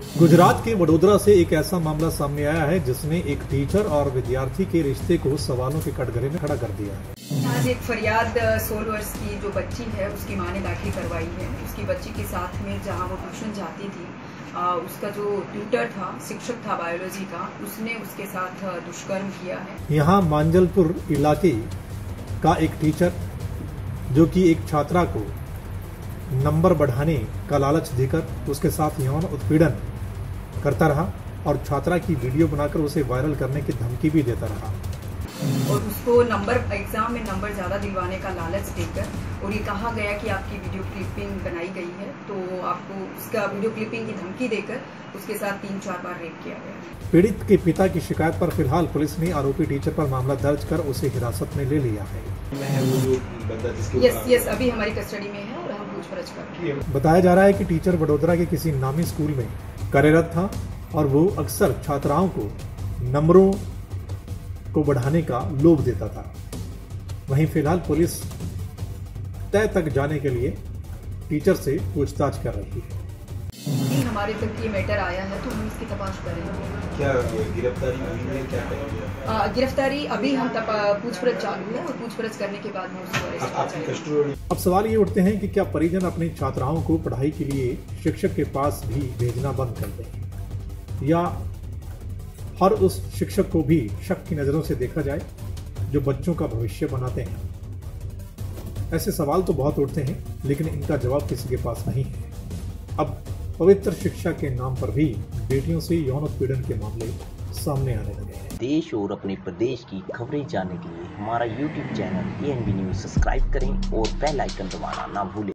गुजरात के वडोदरा से एक ऐसा मामला सामने आया है जिसने एक टीचर और विद्यार्थी के रिश्ते को सवालों के कटघरे में खड़ा कर दिया है। आज एक फरियाद 16 वर्ष की जो बच्ची है उसकी मां ने दाखिल करवाई है। उसकी बच्ची के साथ में जहां वो ट्यूशन जाती थी, उसका जो ट्यूटर था, शिक्षक था बायोलॉजी का, उसने उसके साथ दुष्कर्म किया है। यहाँ मांजलपुर इलाके का एक टीचर जो कि एक छात्रा को नंबर बढ़ाने का लालच देकर उसके साथ यौन उत्पीड़न करता रहा और छात्रा की वीडियो बनाकर उसे वायरल करने की धमकी भी देता रहा और उसको एग्जाम में नंबर ज़्यादा दिलवाने का लालच देकर, और ये कहा गया कि आपकी वीडियो क्लिपिंग बनाई गई है तो आपको उसका वीडियो क्लिपिंग की धमकी देकर उसके साथ 3-4 बार रेप किया गया। पीड़ित के पिता की शिकायत पर फिलहाल पुलिस ने आरोपी टीचर पर मामला दर्ज कर उसे हिरासत में ले लिया है। यस, अभी हमारी कस्टडी में है और हम पूछपरछ कर रहे हैं। बताया जा रहा है कि टीचर वडोदरा के किसी नामी स्कूल में कार्यरत था और वो अक्सर छात्राओं को नंबरों को बढ़ाने का लोभ देता था। वहीं फिलहाल पुलिस तय तक जाने के लिए टीचर से पूछताछ कर रही है। हमारे तक ये मैटर आया है तो हम इसकी तपाश करेंगे। क्या गिरफ्तारी हुई है? क्या करेंगे? गिरफ्तारी अभी हम पूछपरछ चालू है और पूछपरछ करने के बाद हम उसको अरेस्ट करेंगे। अब सवाल ये उठते हैं कि क्या परिजन अपनी छात्राओं को पढ़ाई के लिए शिक्षक के पास भी भेजना बंद कर दें या हर उस शिक्षक को भी शक की नज़रों से देखा जाए जो बच्चों का भविष्य बनाते हैं। ऐसे सवाल तो बहुत उठते हैं लेकिन इनका जवाब किसी के पास नहीं है। अब पवित्र शिक्षा के नाम पर भी बेटियों से यौन उत्पीड़न के मामले सामने आने लगे हैं। देश और अपने प्रदेश की खबरें जानने के लिए हमारा YouTube channel ANB news subscribe करें और बेल आइकन दबाना ना भूलें।